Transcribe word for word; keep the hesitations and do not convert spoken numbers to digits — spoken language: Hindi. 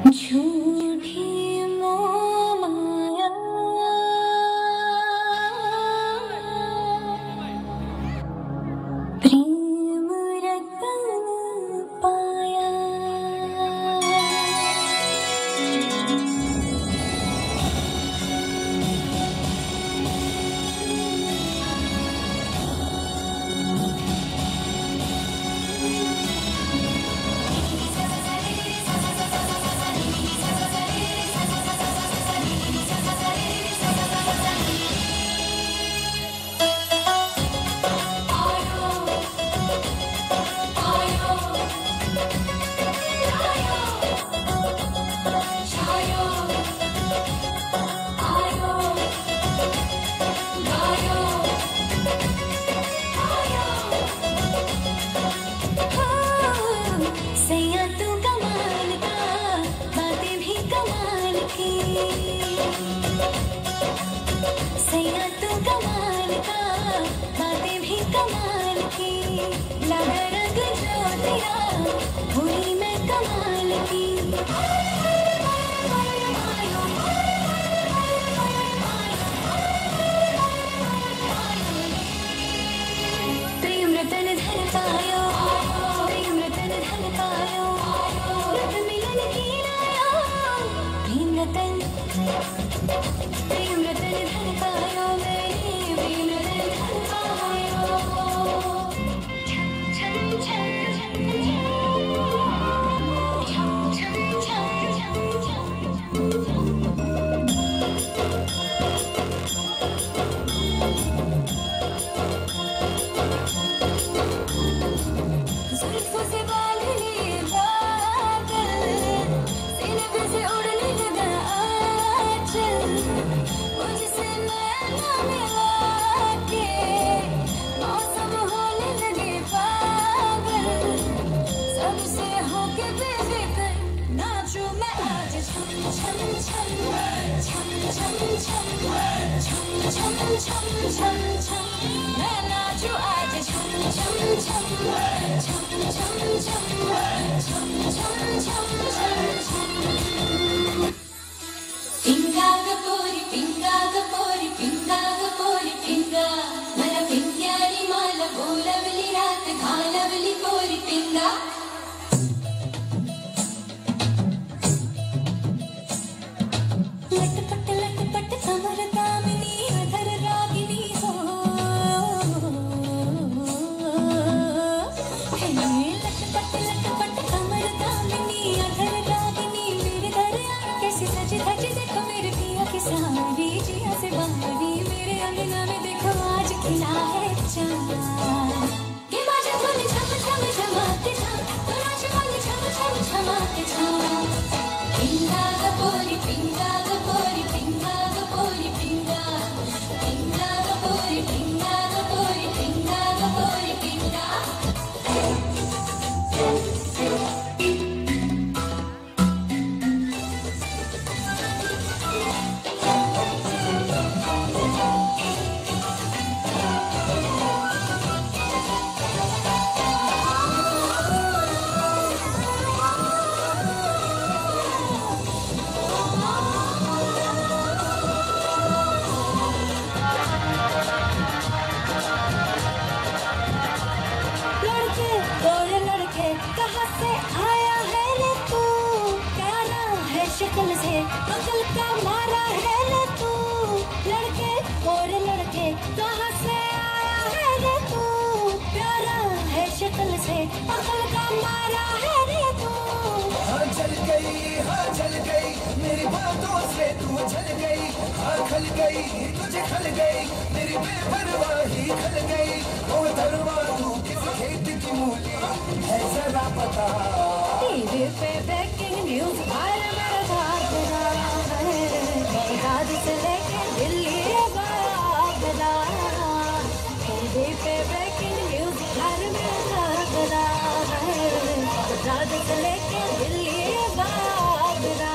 झूठी मोहमाया प्रेम रतन पाया। सैया तू कमाल का, बातें भी कमाल की। सैया तू कमाल का, बातें भी कमाल की। लगा रंग जो तेरा, हुई मैं कमाल की। प्रेम रतन धन पायो, प्रेम रतन धन पायो। रत मिलन की लाया, प्रेम रतन प्रेम रतन धन पायो। मैंने प्रेम रतन धन पायो। छम छम छम छम छम छम छम छम। जुल्फों से बाल लिए बादल, सीने पे से उड़ने लगा आंचल। मुझसे नैना मिला के मौसम होने लगे पागल। सबसे होके बेफिक्र नाचूं मैं आज। छम छम छम छम छम छम छम छम छम छम छम। मैं नाचूं आज छम छम छम छम छम छम छम छम छम छम। पिंगा गपोरी पिंगा गपोरी पिंगा गपोरी पिंगा। मला पिंग्यानी माला बोलवली रात घालवली पोरी पिंगा। लटपट लटपट कमर दामिनी अधर रागिनी हो। हे लटपट लटपट कमर दामिनी अधर रागिनी। मेरे घर कैसे सज धज देखो मेरे पिया की सारी जिया से बाहरी। मेरे अंगना में देखो आज खिला है चांद। ये बाजा बोले झम झम झमाते झम, तो नाच बोले झम झम झमाते झम। पिंगा गपोरी पिंगा गपोरी पिंगा गपोरी पिंगा। पिंगा गपोरी पिंगा गपोरी पिंगा गपोरी पिंगा। लड़के गोरे लड़के कहाँ से आया है रे तू। प्यारा है शक्ल से, अकल का मारा है रे तू। लड़के गोरे लड़के कहाँ से आया है रे तू। प्यारा है शक्ल से, अकल का मारा है रे तू। हाँ जल गई हाँ जल गई मेरी बातों से तू जल गई। हाँ खल गई तुझे खल गई मेरी बेपरवाही खल गई। ओ धर्मा तू किस खेत की मूली है जरा पता। टीवी पे ब्रेकिंग न्यूज हर मेरा भागना है। बगदाद से लेके दिल्ली भागना। टीवी पे ब्रेकिंग न्यूज हर मेरा भागना है। बगदाद से लेके दिल्ली भागना।